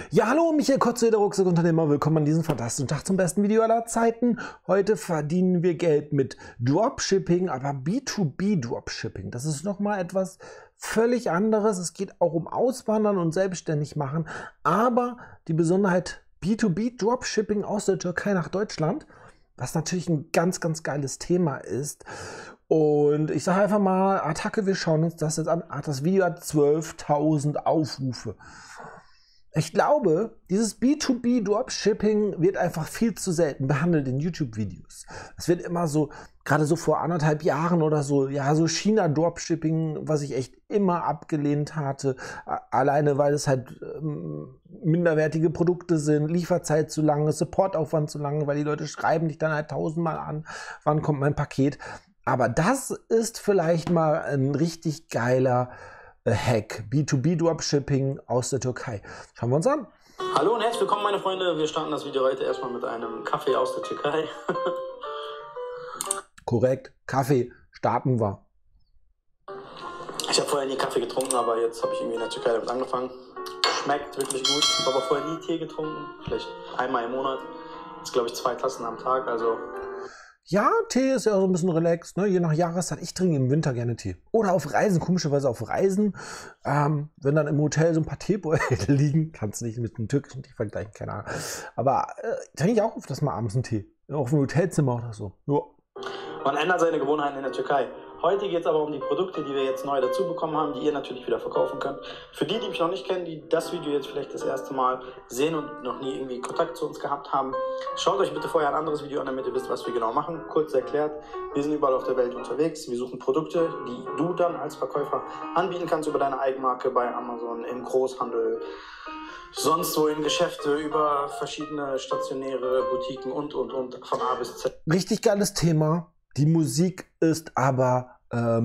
Ja, hallo, Michael Kotze, der Rucksackunternehmer. Willkommen an diesem fantastischen Tag zum besten Video aller Zeiten. Heute verdienen wir Geld mit Dropshipping, aber B2B Dropshipping. Das ist nochmal etwas völlig anderes. Es geht auch um Auswandern und selbstständig machen, aber die Besonderheit B2B Dropshipping aus der Türkei nach Deutschland, was natürlich ein ganz, ganz geiles Thema ist. Und ich sage einfach mal, Attacke, wir schauen uns das jetzt an. Das Video hat 12.000 Aufrufe. Ich glaube, dieses B2B Dropshipping wird einfach viel zu selten behandelt in YouTube-Videos. Es wird immer so, gerade so vor 1,5 Jahren oder so, ja, so China-Dropshipping, was ich echt immer abgelehnt hatte. Alleine, weil es halt minderwertige Produkte sind, Lieferzeit zu lange, Supportaufwand zu lange, weil die Leute schreiben dich dann halt 1000-mal an, wann kommt mein Paket. Aber das ist vielleicht mal ein richtig geiler Hack, B2B Dropshipping aus der Türkei. Schauen wir uns an. Hallo und herzlich willkommen, meine Freunde. Wir starten das Video heute erstmal mit einem Kaffee aus der Türkei. Korrekt, Kaffee starten wir. Ich habe vorher nie Kaffee getrunken, aber jetzt habe ich irgendwie in der Türkei damit angefangen. Schmeckt wirklich gut. Ich habe aber vorher nie Tee getrunken, vielleicht einmal im Monat. Jetzt glaube ich 2 Tassen am Tag, also... Ja, Tee ist ja so ein bisschen relaxed, ne? Je nach Jahreszeit. Ich trinke im Winter gerne Tee. Oder auf Reisen, komischerweise auf Reisen. Wenn dann im Hotel so ein paar Teebeutel liegen, kannst du nicht mit einem türkischen Tee vergleichen, keine Ahnung. Aber trinke ich auch öfters mal abends einen Tee. Auf dem Hotelzimmer oder so. Ja. Man ändert seine Gewohnheiten in der Türkei. Heute geht es aber um die Produkte, die wir jetzt neu dazu bekommen haben, die ihr natürlich wieder verkaufen könnt. Für die, die mich noch nicht kennen, die das Video jetzt vielleicht das erste Mal sehen und noch nie irgendwie Kontakt zu uns gehabt haben, schaut euch bitte vorher ein anderes Video an, damit ihr wisst, was wir genau machen. Kurz erklärt, wir sind überall auf der Welt unterwegs. Wir suchen Produkte, die du dann als Verkäufer anbieten kannst über deine Eigenmarke bei Amazon, im Großhandel, sonst wo in Geschäfte, über verschiedene stationäre Boutiquen und von A bis Z. Richtig geiles Thema. Die Musik ist aber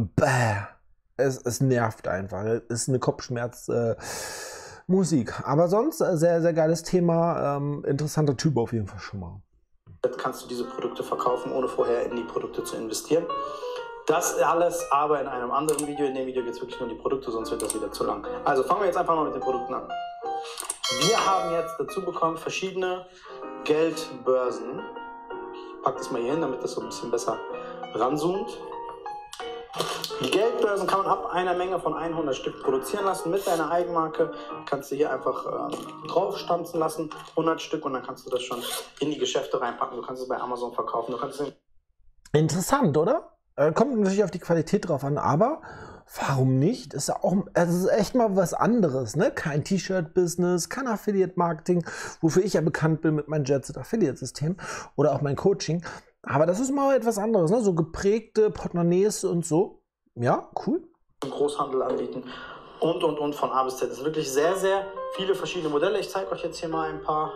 es nervt einfach. Es ist eine Kopfschmerz-Musik. Aber sonst sehr, sehr geiles Thema. Interessanter Typ auf jeden Fall schon mal. Jetzt kannst du diese Produkte verkaufen, ohne vorher in die Produkte zu investieren. Das alles aber in einem anderen Video. In dem Video geht es wirklich nur um die Produkte, sonst wird das wieder zu lang. Also fangen wir jetzt einfach mal mit den Produkten an. Wir haben jetzt dazu bekommen verschiedene Geldbörsen. Ich packe das mal hier hin, damit das so ein bisschen besser ranzoomt. Die Geldbörsen kann man ab einer Menge von 100 Stück produzieren lassen mit deiner Eigenmarke. Kannst du hier einfach drauf stanzen lassen, 100 Stück, und dann kannst du das schon in die Geschäfte reinpacken. Du kannst es bei Amazon verkaufen. Du kannst es Interessant, oder? Kommt natürlich auf die Qualität drauf an, aber warum nicht? Ist ja auch, es ist echt mal was anderes, ne? Kein T-Shirt-Business, kein Affiliate-Marketing, wofür ich ja bekannt bin mit meinem Jetset-Affiliate-System oder auch mein Coaching. Aber das ist mal etwas anderes, ne? So geprägte Portemonnaies und so. Ja, cool. im Großhandel anbieten und von A bis Z. Das sind wirklich sehr, sehr viele verschiedene Modelle. Ich zeige euch jetzt hier mal ein paar.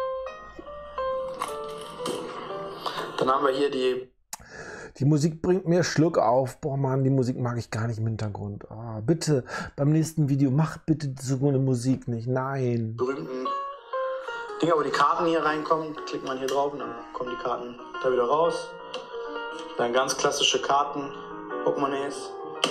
Dann haben wir hier Die Musik bringt mir Schluck auf. Boah, Mann, die Musik mag ich gar nicht im Hintergrund. Oh, bitte, beim nächsten Video, mach bitte so eine Musik nicht. Nein. berühmten Dinger, wo die Karten hier reinkommen. Klickt man hier drauf und dann kommen die Karten da wieder raus. Dann ganz klassische Karten, Portemonnaies.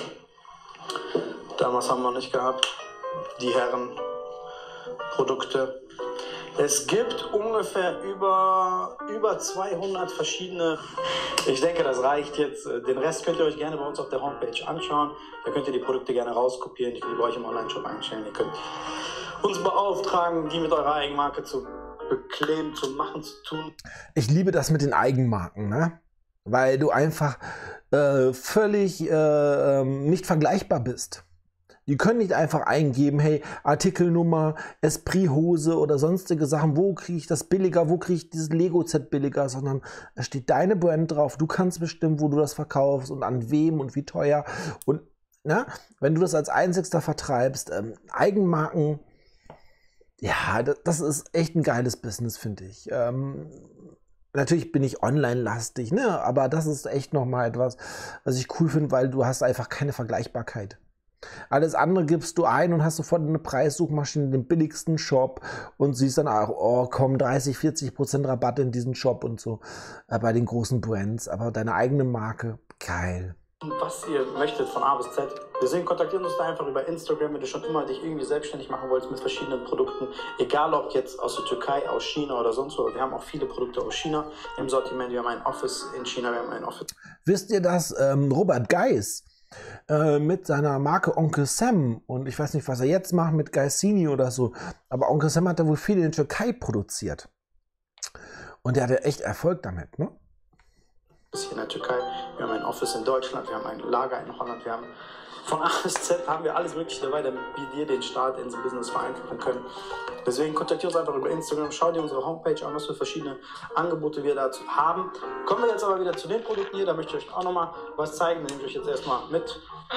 Damals haben wir nicht gehabt. Die Herrenprodukte. Es gibt ungefähr über 200 verschiedene. Ich denke, das reicht jetzt. Den Rest könnt ihr euch gerne bei uns auf der Homepage anschauen. Da könnt ihr die Produkte gerne rauskopieren. Ich will die bei euch im Online-Shop einstellen. Ihr könnt uns beauftragen, die mit eurer Eigenmarke zu bekleben, zu machen, zu tun. Ich liebe das mit den Eigenmarken, ne? Weil du einfach völlig nicht vergleichbar bist. Die können nicht einfach eingeben, hey, Artikelnummer, Esprit-Hose oder sonstige Sachen, wo kriege ich das billiger, wo kriege ich dieses Lego-Set billiger, sondern es steht deine Brand drauf, du kannst bestimmen, wo du das verkaufst und an wem und wie teuer. Und na, wenn du das als Einzigster vertreibst, Eigenmarken, ja, das ist echt ein geiles Business, finde ich. Natürlich bin ich online-lastig, ne? Aber das ist echt nochmal etwas, was ich cool finde, weil du hast einfach keine Vergleichbarkeit. Alles andere gibst du ein und hast sofort eine Preissuchmaschine, den billigsten Shop und siehst dann auch, oh komm, 30-40% Rabatt in diesen Shop und so bei den großen Brands. Aber deine eigene Marke, geil. was ihr möchtet von A bis Z. Deswegen kontaktiert uns da einfach über Instagram, wenn du schon immer dich irgendwie selbstständig machen wolltest mit verschiedenen Produkten. Egal ob jetzt aus der Türkei, aus China oder sonst wo. Wir haben auch viele Produkte aus China im Sortiment. Wir haben ein Office in China, wir haben ein Office. Wisst ihr, dass Robert Geis mit seiner Marke Onkel Sam, und ich weiß nicht, was er jetzt macht mit Geissini oder so, aber Onkel Sam hat da wohl viel in der Türkei produziert. Und der hatte echt Erfolg damit, ne? Hier in der Türkei, wir haben ein Office in Deutschland, wir haben ein Lager in Holland, wir haben von A bis Z haben wir alles Mögliche dabei, damit wir dir den Start ins Business vereinfachen können. Deswegen kontaktiert uns einfach über Instagram, schau dir unsere Homepage an, was für verschiedene Angebote wir dazu haben. Kommen wir jetzt aber wieder zu den Produkten hier, da möchte ich euch auch nochmal was zeigen, nehme ich euch jetzt erstmal mit.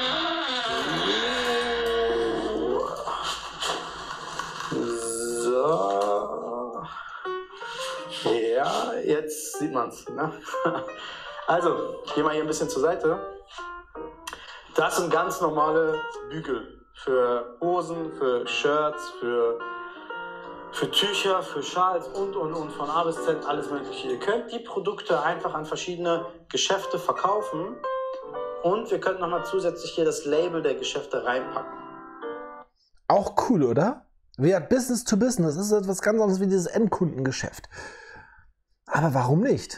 So. Ja, jetzt sieht man es. Ne? Also, ich gehe mal hier ein bisschen zur Seite. Das sind ganz normale Bügel für Hosen, für Shirts, für Tücher, für Schals und von A bis Z alles Mögliche. Ihr könnt die Produkte einfach an verschiedene Geschäfte verkaufen und wir können nochmal zusätzlich hier das Label der Geschäfte reinpacken. Auch cool, oder? Wir haben Business to Business. Das ist etwas ganz anderes wie dieses Endkundengeschäft. Aber warum nicht?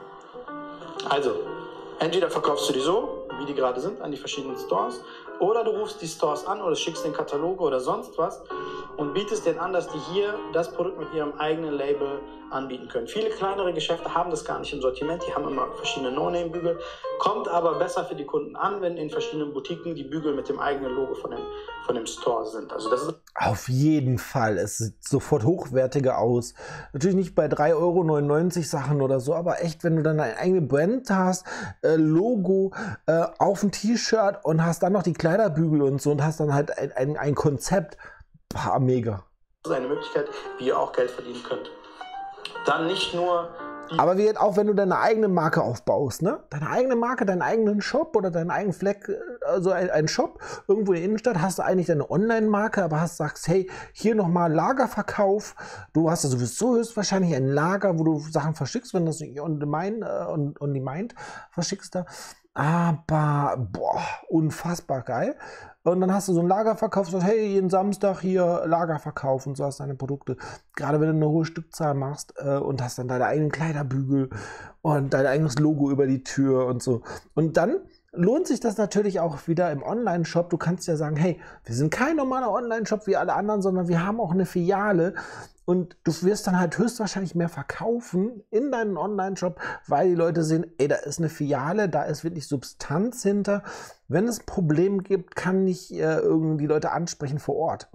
Also, entweder verkaufst du die so, wie die gerade sind, an die verschiedenen Stores, oder du rufst die Stores an oder schickst den Katalog oder sonst was und bietest denen an, dass die hier das Produkt mit ihrem eigenen Label anbieten können. Viele kleinere Geschäfte haben das gar nicht im Sortiment, die haben immer verschiedene No-Name-Bügel, kommt aber besser für die Kunden an, wenn in verschiedenen Boutiquen die Bügel mit dem eigenen Logo von dem Store sind. Also das ist auf jeden Fall, es sieht sofort hochwertiger aus. Natürlich nicht bei 3,99 € Sachen oder so, aber echt, wenn du dann eine eigene Brand hast, Logo auf dem T-Shirt und hast dann noch die Kleiderbügel und so und hast dann halt ein Konzept, mega. Das ist eine Möglichkeit, wie ihr auch Geld verdienen könnt. Dann nicht nur... Aber wie auch wenn du deine eigene Marke aufbaust, ne? Deine eigene Marke, deinen eigenen Shop oder deinen eigenen Fleck, also ein Shop irgendwo in der Innenstadt, hast du eigentlich deine Online-Marke, aber sagst, hey, hier nochmal Lagerverkauf. Du hast ja sowieso höchstwahrscheinlich ein Lager, wo du Sachen verschickst, wenn du das on demand verschickst da. Aber, boah, unfassbar geil. Und dann hast du so einen Lagerverkauf, sagst, hey, jeden Samstag hier Lagerverkauf und so hast deine Produkte. Gerade wenn du eine hohe Stückzahl machst und hast dann deine eigenen Kleiderbügel und dein eigenes Logo über die Tür und so. Und dann lohnt sich das natürlich auch wieder im Online-Shop. Du kannst ja sagen, hey, wir sind kein normaler Online-Shop wie alle anderen, sondern wir haben auch eine Filiale. Und du wirst dann halt höchstwahrscheinlich mehr verkaufen in deinen Online-Shop, weil die Leute sehen, ey, da ist eine Filiale, da ist wirklich Substanz hinter. Wenn es ein Problem gibt, kann ich irgendwie die Leute ansprechen vor Ort.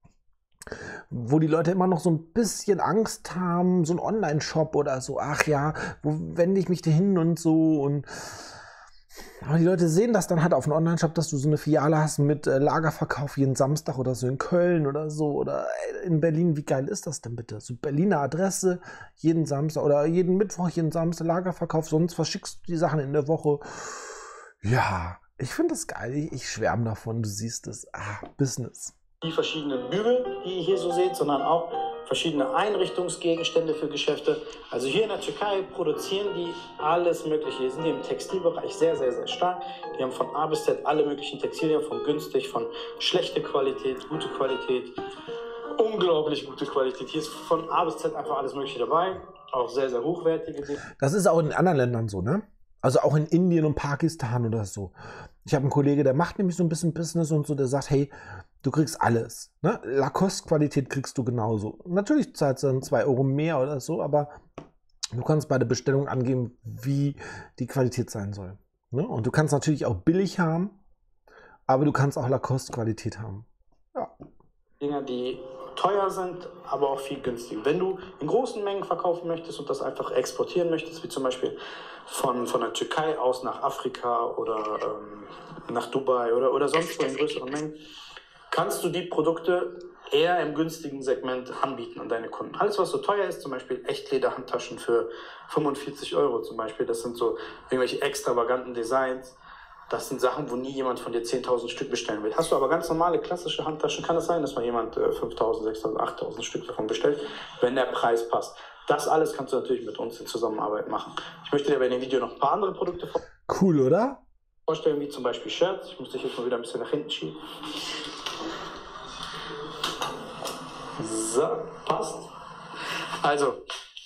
Wo die Leute immer noch so ein bisschen Angst haben, so ein Online-Shop oder so, ach ja, wo wende ich mich da hin und so und... Aber die Leute sehen das dann halt auf einem Online-Shop, dass du so eine Filiale hast mit Lagerverkauf jeden Samstag oder so in Köln oder so oder in Berlin. Wie geil ist das denn bitte? So Berliner Adresse, jeden Samstag oder jeden Mittwoch, jeden Samstag Lagerverkauf, sonst verschickst du die Sachen in der Woche. Ja, ich finde das geil. Ich schwärme davon, du siehst es. Business. Die verschiedenen Bügel, die ihr hier so seht, sondern auch verschiedene Einrichtungsgegenstände für Geschäfte. Also hier in der Türkei produzieren die alles Mögliche. Die sind hier im Textilbereich sehr, sehr, sehr stark. Die haben von A bis Z alle möglichen Textilien, von günstig, von schlechte Qualität, gute Qualität, unglaublich gute Qualität. Hier ist von A bis Z einfach alles Mögliche dabei. Auch sehr, sehr hochwertige Dinge. Das ist auch in anderen Ländern so, ne? Also auch in Indien und Pakistan oder so. Ich habe einen Kollegen, der macht nämlich so ein bisschen Business und so, der sagt, hey, du kriegst alles. Ne? Lacoste-Qualität kriegst du genauso. Natürlich zahlst du dann 2 € mehr oder so, aber du kannst bei der Bestellung angeben, wie die Qualität sein soll. Ne? Und du kannst natürlich auch billig haben, aber du kannst auch Lacoste-Qualität haben. Ja. Dinge, die teuer sind, aber auch viel günstiger. Wenn du in großen Mengen verkaufen möchtest und das einfach exportieren möchtest, wie zum Beispiel von der Türkei aus nach Afrika oder nach Dubai oder sonst wo in größeren Mengen, kannst du die Produkte eher im günstigen Segment anbieten an deine Kunden. Alles, was so teuer ist, zum Beispiel Echtlederhandtaschen für 45 € zum Beispiel, das sind so irgendwelche extravaganten Designs. Das sind Sachen, wo nie jemand von dir 10.000 Stück bestellen will. Hast du aber ganz normale, klassische Handtaschen, kann es sein, dass mal jemand 5.000, 6.000, 8.000 Stück davon bestellt, wenn der Preis passt. Das alles kannst du natürlich mit uns in Zusammenarbeit machen. Ich möchte dir bei dem Video noch ein paar andere Produkte vorstellen. Cool, oder? vorstellen, wie zum Beispiel Shirts. Ich muss dich jetzt mal wieder ein bisschen nach hinten schieben. So, passt. Also,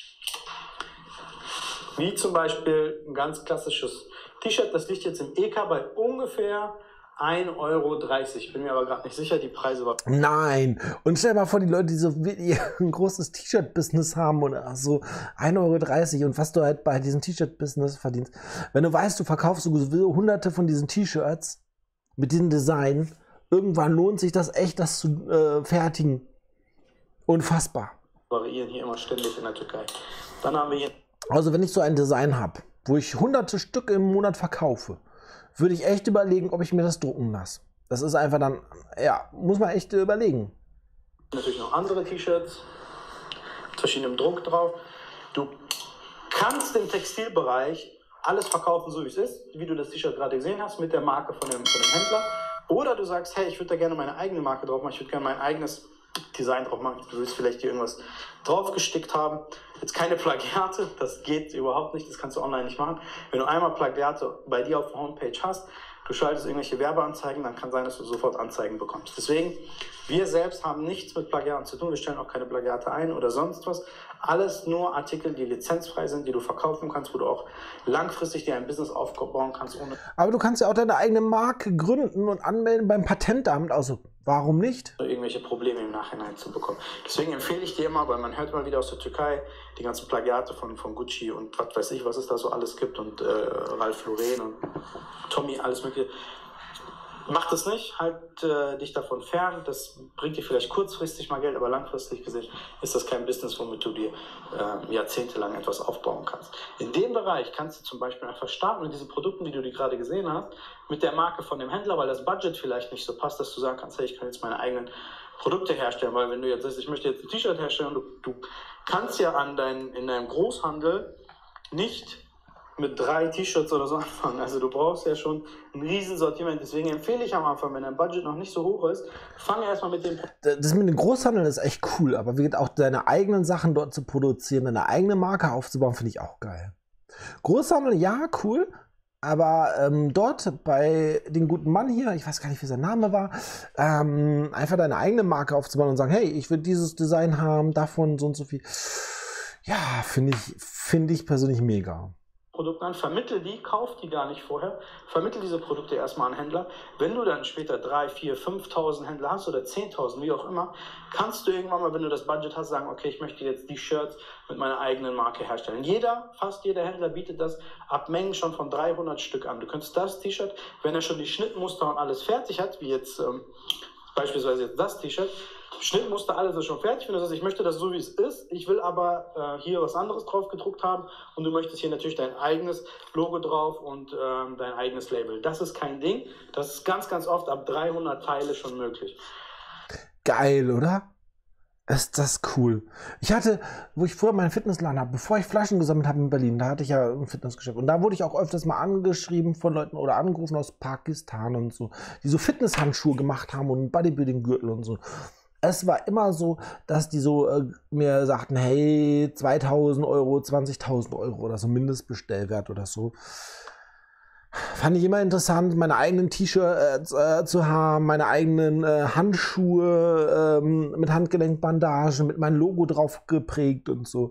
wie zum Beispiel ein ganz klassisches T-Shirt, das liegt jetzt im EK bei ungefähr 1,30 €. Ich bin mir aber gerade nicht sicher, die Preise waren. Nein. Und stell dir mal vor, die Leute, die so ein großes T-Shirt-Business haben oder so 1,30 € und was du halt bei diesem T-Shirt-Business verdienst. Wenn du weißt, du verkaufst sowieso hunderte von diesen T-Shirts mit diesem Design, irgendwann lohnt sich das echt, das zu fertigen. Unfassbar. Variieren hier immer ständig in der Türkei. Dann haben wir hier. Also wenn ich so ein Design habe, wo ich hunderte Stück im Monat verkaufe, würde ich echt überlegen, ob ich mir das drucken lasse. Das ist einfach dann, ja, muss man echt überlegen. Natürlich noch andere T-Shirts mit verschiedenem Druck drauf. Du kannst im Textilbereich alles verkaufen, so wie es ist, wie du das T-Shirt gerade gesehen hast, mit der Marke von dem Händler. Oder du sagst, hey, ich würde da gerne meine eigene Marke drauf machen, ich würde gerne mein eigenes Design drauf machen. Du willst vielleicht hier irgendwas draufgestickt haben. Jetzt keine Plagiate, das geht überhaupt nicht, das kannst du online nicht machen. Wenn du einmal Plagiate bei dir auf der Homepage hast, du schaltest irgendwelche Werbeanzeigen, dann kann sein, dass du sofort Anzeigen bekommst. Deswegen, wir selbst haben nichts mit Plagiaten zu tun, wir stellen auch keine Plagiate ein oder sonst was. Alles nur Artikel, die lizenzfrei sind, die du verkaufen kannst, wo du auch langfristig dir ein Business aufbauen kannst. Aber du kannst ja auch deine eigene Marke gründen und anmelden beim Patentamt. Also warum nicht? Irgendwelche Probleme im Nachhinein zu bekommen. Deswegen empfehle ich dir immer, weil man hört mal wieder aus der Türkei die ganzen Plagiate von Gucci und was weiß ich, was es da so alles gibt und Ralph Lauren und Tommy, alles mögliche. Mach das nicht, halt dich davon fern. Das bringt dir vielleicht kurzfristig mal Geld, aber langfristig gesehen ist das kein Business, womit du dir jahrzehntelang etwas aufbauen kannst. In dem Bereich kannst du zum Beispiel einfach starten mit diesen Produkten, die du dir gerade gesehen hast, mit der Marke von dem Händler, weil das Budget vielleicht nicht so passt, dass du sagen kannst, hey, ich kann jetzt meine eigenen Produkte herstellen, weil wenn du jetzt sagst, ich möchte jetzt ein T-Shirt herstellen, du kannst ja in deinem Großhandel nicht mit 3 T-Shirts oder so anfangen. Also du brauchst ja schon ein Riesensortiment. Deswegen empfehle ich am Anfang, wenn dein Budget noch nicht so hoch ist, fange erstmal mit dem. Das mit den Großhandeln ist echt cool, aber wie auch deine eigenen Sachen dort zu produzieren, deine eigene Marke aufzubauen, finde ich auch geil. Großhandel, ja, cool. Aber dort bei dem guten Mann hier, ich weiß gar nicht, wie sein Name war, einfach deine eigene Marke aufzubauen und sagen, hey, ich will dieses Design haben, davon so und so viel. Ja, finde ich persönlich mega. Produkte an, vermittel die, kauf die gar nicht vorher, vermittel diese Produkte erstmal an Händler. Wenn du dann später 3, 4, 5.000 Händler hast oder 10.000, wie auch immer, kannst du irgendwann mal, wenn du das Budget hast, sagen, okay, ich möchte jetzt die Shirts mit meiner eigenen Marke herstellen. Fast jeder Händler bietet das ab Mengen schon von 300 Stück an. Du könntest das T-Shirt, wenn er schon die Schnittmuster und alles fertig hat, wie jetzt beispielsweise jetzt das T-Shirt, Schnittmuster, alles ist schon fertig. Wenn du sagst, ich möchte das so, wie es ist, ich will aber hier was anderes drauf gedruckt haben und du möchtest hier natürlich dein eigenes Logo drauf und dein eigenes Label. Das ist kein Ding. Das ist ganz, ganz oft ab 300 Teile schon möglich. Geil, oder? Ist das cool. Ich hatte, wo ich vorher meinen Fitnessladen habe, bevor ich Flaschen gesammelt habe in Berlin, da hatte ich ja ein Fitnessgeschäft. Und da wurde ich auch öfters mal angeschrieben von Leuten oder angerufen aus Pakistan und so, die so Fitnesshandschuhe gemacht haben und Bodybuilding-Gürtel und so. Es war immer so, dass die so mir sagten, hey, 2.000 €, 20.000 € oder so Mindestbestellwert oder so. Fand ich immer interessant, meine eigenen T-Shirts zu haben, meine eigenen Handschuhe mit Handgelenkbandagen, mit meinem Logo drauf geprägt und so.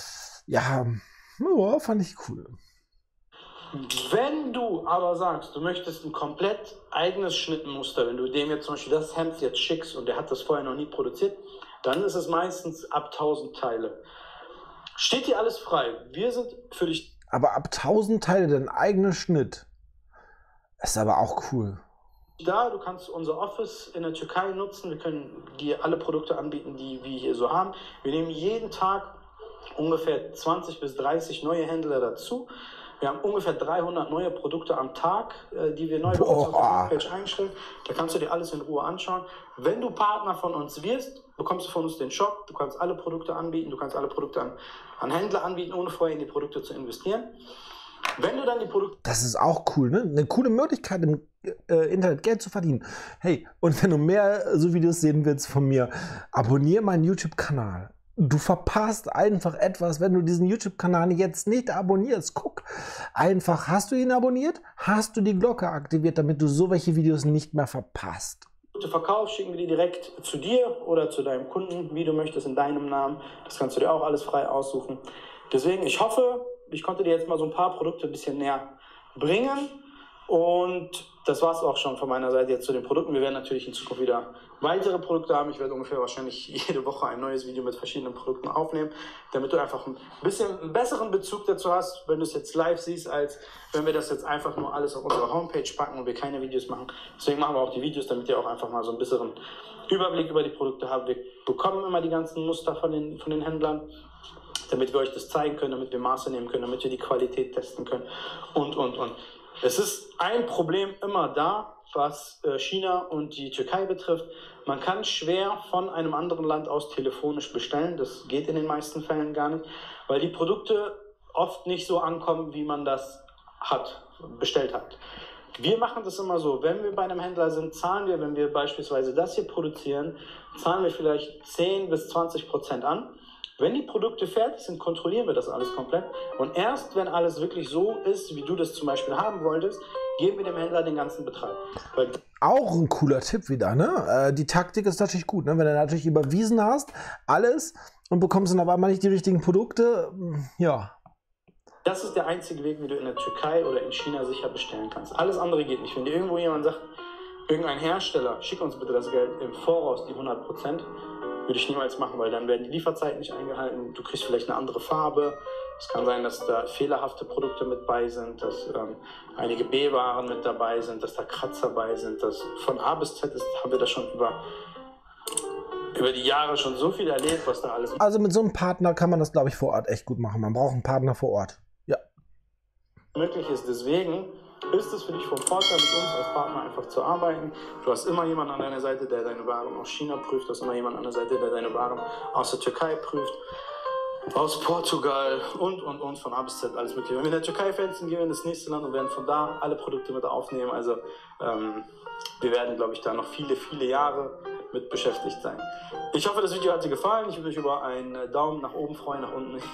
Ja, fand ich cool. Wenn du aber sagst, du möchtest ein komplett eigenes Schnittmuster, wenn du dem jetzt zum Beispiel das Hemd jetzt schickst und der hat das vorher noch nie produziert, dann ist es meistens ab 1.000 Teile. Steht dir alles frei. Wir sind für dich. Aber ab 1.000 Teile dein eigener Schnitt ist aber auch cool. Du kannst unser Office in der Türkei nutzen. Wir können dir alle Produkte anbieten, die wir hier so haben. Wir nehmen jeden Tag ungefähr 20 bis 30 neue Händler dazu. Wir haben ungefähr 300 neue Produkte am Tag, die wir neu bei uns auf der Homepage einstellen. Da kannst du dir alles in Ruhe anschauen. Wenn du Partner von uns wirst, bekommst du von uns den Shop. Du kannst alle Produkte anbieten. Du kannst alle Produkte an Händler anbieten, ohne vorher in die Produkte zu investieren. Wenn du dann die Produkte... Das ist auch cool, ne? Eine coole Möglichkeit, im Internet Geld zu verdienen. Hey, und wenn du mehr so Videos sehen willst von mir, abonniere meinen YouTube-Kanal. du verpasst einfach etwas, wenn du diesen YouTube-Kanal jetzt nicht abonnierst. Guck einfach, hast du ihn abonniert? Hast du die Glocke aktiviert, damit du so welche Videos nicht mehr verpasst? Verkauf schicken wir die direkt zu dir oder zu deinem Kunden, wie du möchtest, in deinem Namen. Das kannst du dir auch alles frei aussuchen. Deswegen, ich hoffe, ich konnte dir jetzt mal so ein paar Produkte ein bisschen näher bringen. Und das war es auch schon von meiner Seite jetzt zu den Produkten. Wir werden natürlich in Zukunft wieder weitere Produkte haben. Ich werde ungefähr wahrscheinlich jede Woche ein neues Video mit verschiedenen Produkten aufnehmen, damit du einfach ein bisschen einen besseren Bezug dazu hast, wenn du es jetzt live siehst, als wenn wir das jetzt einfach nur alles auf unsere Homepage packen und wir keine Videos machen. Deswegen machen wir auch die Videos, damit ihr auch einfach mal so ein bisschen Überblick über die Produkte habt. Wir bekommen immer die ganzen Muster von den Händlern, damit wir euch das zeigen können, damit wir Maße nehmen können, damit wir die Qualität testen können und. Es ist ein Problem immer da, was China und die Türkei betrifft. Man kann schwer von einem anderen Land aus telefonisch bestellen. Das geht in den meisten Fällen gar nicht, weil die Produkte oft nicht so ankommen, wie man das bestellt hat. Wir machen das immer so, wenn wir bei einem Händler sind, zahlen wir, wenn wir beispielsweise das hier produzieren, zahlen wir vielleicht 10 bis 20% an. Wenn die Produkte fertig sind, kontrollieren wir das alles komplett. Und erst wenn alles wirklich so ist, wie du das zum Beispiel haben wolltest, geben wir dem Händler den ganzen Betrag. Auch ein cooler Tipp wieder, ne? Die Taktik ist natürlich gut, ne? Wenn du natürlich überwiesen hast, alles, und bekommst dann aber einmal nicht die richtigen Produkte, ja. Das ist der einzige Weg, wie du in der Türkei oder in China sicher bestellen kannst. Alles andere geht nicht. Wenn dir irgendwo jemand sagt, irgendein Hersteller, schick uns bitte das Geld im Voraus, die 100%, würde ich niemals machen, weil dann werden die Lieferzeiten nicht eingehalten. Du kriegst vielleicht eine andere Farbe. Es kann sein, dass da fehlerhafte Produkte mit bei sind, dass einige B-Waren mit dabei sind, dass da Kratzer bei sind. Dass von A bis Z haben wir das schon über die Jahre schon so viel erlebt, was da alles... Also mit so einem Partner kann man das, glaube ich, vor Ort echt gut machen. Man braucht einen Partner vor Ort. Ja. Möglich ist. Deswegen ist es für dich von Vorteil, mit uns als Partner einfach zu arbeiten. Du hast immer jemanden an deiner Seite, der deine Waren aus China prüft. Du hast immer jemanden an der Seite, der deine Waren aus der Türkei prüft. Aus Portugal und von A bis Z alles mögliche. Wenn wir in der Türkei fertig sind, gehen wir in das nächste Land und werden von da alle Produkte mit aufnehmen. Also wir werden, glaube ich, da noch viele, viele Jahre mit beschäftigt sein. Ich hoffe, das Video hat dir gefallen. Ich würde mich über einen Daumen nach oben freuen, nach unten nicht.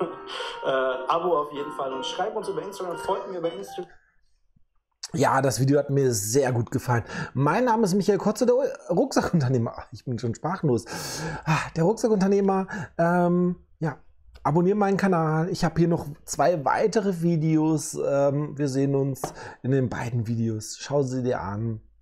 Abo auf jeden Fall und schreib uns über Instagram, folgt mir über Instagram. Ja, das Video hat mir sehr gut gefallen. Mein Name ist Michael Kotze, der Rucksackunternehmer. Ich bin schon sprachlos. Der Rucksackunternehmer. Ja, abonniere meinen Kanal. Ich habe hier noch 2 weitere Videos. Wir sehen uns in den beiden Videos. Schau sie dir an.